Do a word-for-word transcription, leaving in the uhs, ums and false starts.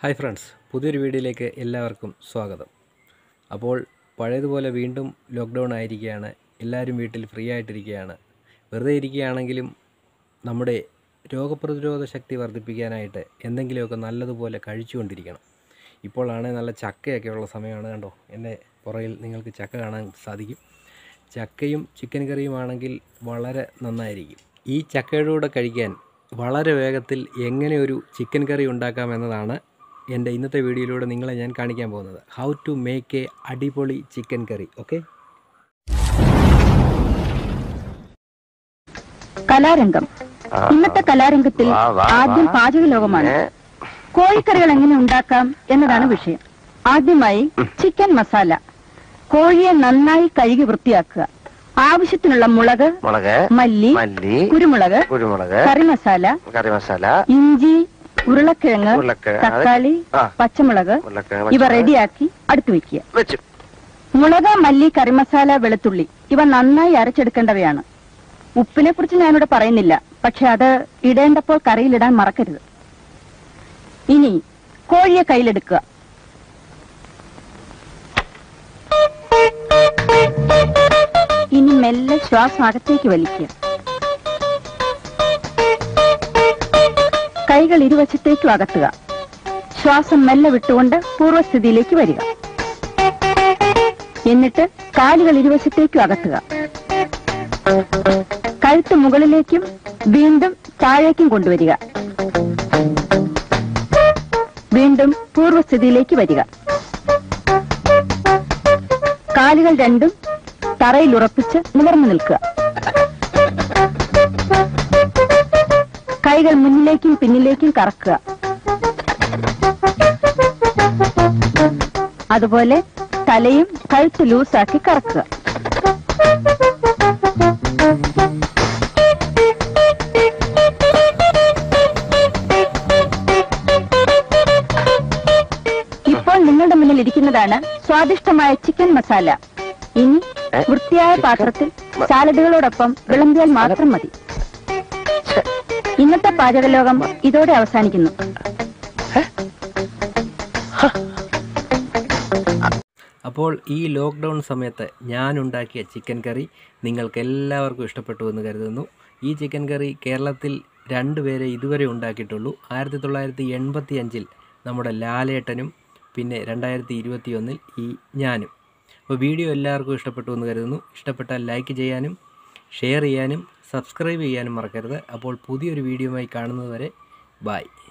Hi friends, പുതിയൊരു വീഡിയോയിലേക്ക് എല്ലാവർക്കും സ്വാഗതം. അപ്പോൾ പഴയതുപോലെ വീണ്ടും ലോക്ക്ഡൗൺ ആയിരിക്കുകയാണ്. എല്ലാവരും വീട്ടിൽ ഫ്രീ ആയിട്ടിരിക്കുകയാണ്. വെറുതെ ഇരിക്കുകയാണെങ്കിലും നമ്മുടെ രോഗപ്രതിരോധ ശക്തി വർദ്ധിപ്പിക്കാനായിട്ട് എന്തെങ്കിലുമൊക്കെ നല്ലതുപോലെ കഴിച്ചുകൊണ്ടിരിക്കണം. ഇപ്പോഴാണെങ്കിൽ നല്ല ചക്കയൊക്കെ ഉള്ള സമയമാണ്. കണ്ടോ, എൻ്റെ പുറകിൽ നിങ്ങൾക്ക് ചക്ക കാണാൻ സാധിക്കും. ചക്കയും ചിക്കൻ കറിയുമാണെങ്കിൽ വളരെ നന്നായിരിക്കും. ഈ ചക്കയുടെ കൂടെ കഴിക്കാൻ വളരെ വേഗത്തിൽ എങ്ങനെ ഒരു ചിക്കൻ കറി ഉണ്ടാക്കാമെന്നതാണ് എൻ്റെ ഇന്നത്തെ വീഡിയോയിലൂടെ നിങ്ങളെ ഞാൻ കാണിക്കാൻ പോകുന്നത്. ഹൗ ടു മേക്ക് എ അടിപൊളി ചിക്കൻ കറി. ഓക്കെ, കലാരംഗം. ഇന്നത്തെ കലാരംഗത്തിൽ ആദ്യം പാചക ലോകമാണ്. കോഴിക്കറികൾ എങ്ങനെ ഉണ്ടാക്കാം എന്നതാണ് വിഷയം. ആദ്യമായി ചിക്കൻ മസാല. കോഴിയെ നന്നായി കഴുകി വൃത്തിയാക്കുക. ആവശ്യത്തിനുള്ള മുളക്, മല്ലി, കുരുമുളക്, കറി മസാല, ഇഞ്ചി, ഉരുളക്കിഴങ്ങ്, തക്കാളി, പച്ചമുളക് ഇവ റെഡിയാക്കി അടുത്ത് വെക്കുക. മുളക്, മല്ലി, കറിമസാല, വെളുത്തുള്ളി ഇവ നന്നായി അരച്ചെടുക്കേണ്ടവയാണ്. ഉപ്പിനെ കുറിച്ച് ഞാനിവിടെ പറയുന്നില്ല, പക്ഷെ അത് ഇടേണ്ടപ്പോൾ കറിയിലിടാൻ മറക്കരുത്. ഇനി കോഴിയെ കയ്യിലെടുക്കുക. ഇനി മെല്ലെ ശ്വാസം അകത്തേക്ക് വലിക്കുക. കൈകൾ ഇരുവശത്തേക്കും അകത്തുക. ശ്വാസം മെല്ലെ വിട്ടുകൊണ്ട് പൂർവ്വസ്ഥിതിയിലേക്ക് വരിക. എന്നിട്ട് കാലുകൾ ഇരുവശത്തേക്കും അകത്തുക. കഴുത്ത് മുകളിലേക്കും വീണ്ടും താഴേക്കും കൊണ്ടുവരിക. വീണ്ടും പൂർവ്വസ്ഥിതിയിലേക്ക് വരിക. കാലുകൾ രണ്ടും തറയിൽ ഉറപ്പിച്ച് നിവർന്നു നിൽക്കുക. കൈകൾ മുന്നിലേക്കും പിന്നിലേക്കും കറക്കുക. അതുപോലെ തലയും കഴുത്ത് ലൂസാക്കി കറക്കുക. ഇപ്പോൾ നിങ്ങളുടെ മുന്നിൽ ഇരിക്കുന്നതാണ് സ്വാദിഷ്ടമായ ചിക്കൻ മസാല. ഇനി വൃത്തിയായ പാത്രത്തിൽ സാലഡുകളോടൊപ്പം വിളമ്പിയാൽ മാത്രം മതി. ഇന്നത്തെ പാചകലോകം ഇതോടെ അവസാനിക്കുന്നു. അപ്പോൾ ഈ ലോക്ക്ഡൗൺ സമയത്ത് ഞാൻ ഉണ്ടാക്കിയ ചിക്കൻ കറി നിങ്ങൾക്ക് എല്ലാവർക്കും ഇഷ്ടപ്പെട്ടു എന്ന് കരുതുന്നു. ഈ ചിക്കൻ കറി കേരളത്തിൽ രണ്ടുപേരെ ഇതുവരെ ഉണ്ടാക്കിയിട്ടുള്ളൂ. ആയിരത്തി തൊള്ളായിരത്തി എൺപത്തി അഞ്ചിൽ നമ്മുടെ ലാലേട്ടനും പിന്നെ രണ്ടായിരത്തി ഇരുപത്തി ഒന്നിൽ ഈ ഞാനും. അപ്പോൾ വീഡിയോ എല്ലാവർക്കും ഇഷ്ടപ്പെട്ടു എന്ന് കരുതുന്നു. ഇഷ്ടപ്പെട്ടാൽ ലൈക്ക് ചെയ്യാനും ഷെയർ ചെയ്യാനും സബ്സ്ക്രൈബ് ചെയ്യാനും മറക്കരുത്. അപ്പോൾ പുതിയൊരു വീഡിയോയുമായി കാണുന്നത് വരെ ബൈ.